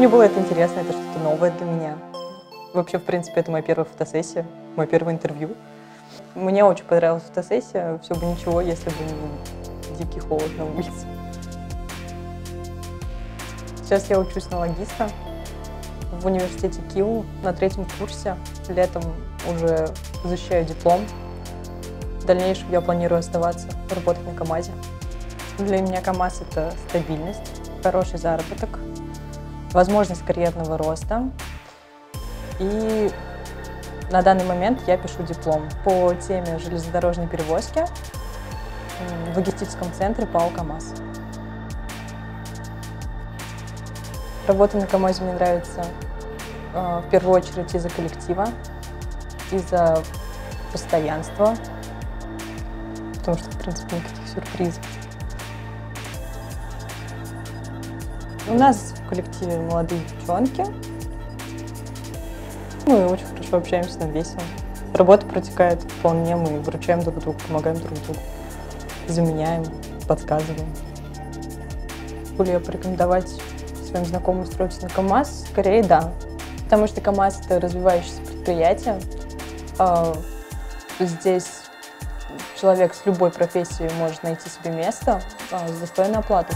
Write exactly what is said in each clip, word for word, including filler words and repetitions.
было это интересно, это что-то новое для меня. Вообще, в принципе, это моя первая фотосессия, мое первое интервью. Мне очень понравилась фотосессия, все бы ничего, если бы не дикий холод на улице. Сейчас я учусь на логиста в университете КИУ на третьем курсе. Летом уже защищаю диплом. В дальнейшем я планирую оставаться, работать на КАМАЗе. Для меня КАМАЗ — это стабильность, хороший заработок, возможность карьерного роста. И на данный момент я пишу диплом по теме железнодорожной перевозки в логистическом центре ПАО «КАМАЗ». Работа на КАМАЗе мне нравится в первую очередь из-за коллектива, из-за постоянства, потому что, в принципе, никаких сюрпризов. У нас в коллективе молодые девчонки. Мы очень хорошо общаемся, нам весело. Работа протекает вполне, мы выручаем друг друга, помогаем друг другу, заменяем, подсказываем. Могу ли я порекомендовать своим знакомым устроиться на КАМАЗ? Скорее, да. Потому что КАМАЗ — это развивающееся предприятие. Здесь человек с любой профессией может найти себе место с достойной оплатой.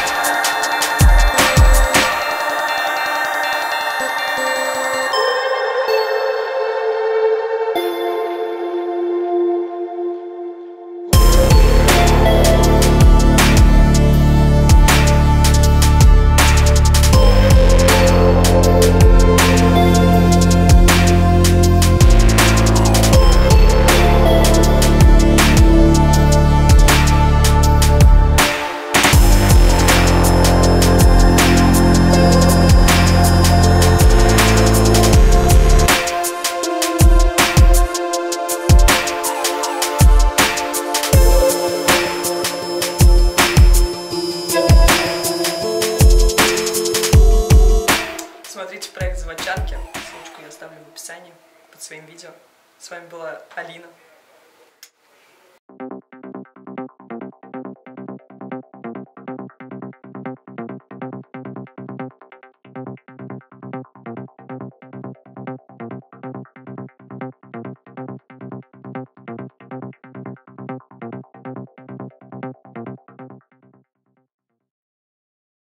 Смотрите проект «Заводчанки», ссылочку я оставлю в описании под своим видео. С вами была Алина.